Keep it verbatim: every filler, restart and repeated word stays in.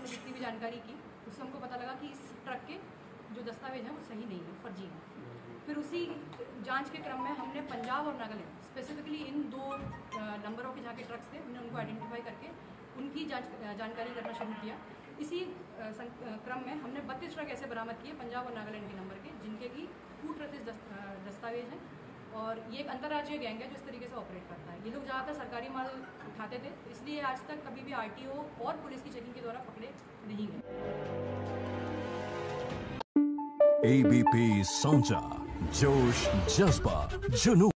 हमने जितनी भी जानकारी की उससे हमको पता लगा कि इस ट्रक के जो दस्तावेज हैं वो सही नहीं है, फर्जी हैं। फिर उसी जांच के क्रम में हमने पंजाब और नागालैंड स्पेसिफिकली इन दो नंबरों के जहाँ के ट्रक्स थे हमने उनको आइडेंटिफाई करके उनकी जांच जानकारी करना शुरू किया। इसी क्रम में हमने बत्तीस ट्रक ऐसे बरामद किए पंजाब और नागालैंड के नंबर के, जिनके की फूड ट्रथिस दस्तावेज हैं। और ये एक अंतर्राज्यीय गैंग है जो इस तरीके से ऑपरेट करता है। ये लोग ज़्यादातर सरकारी माल उठाते थे, इसलिए आज तक कभी भी आरटीओ और पुलिस की चेकिंग के द्वारा पकड़े नहीं गए। एबीपी सांझा, जोश जज्बा जुनून।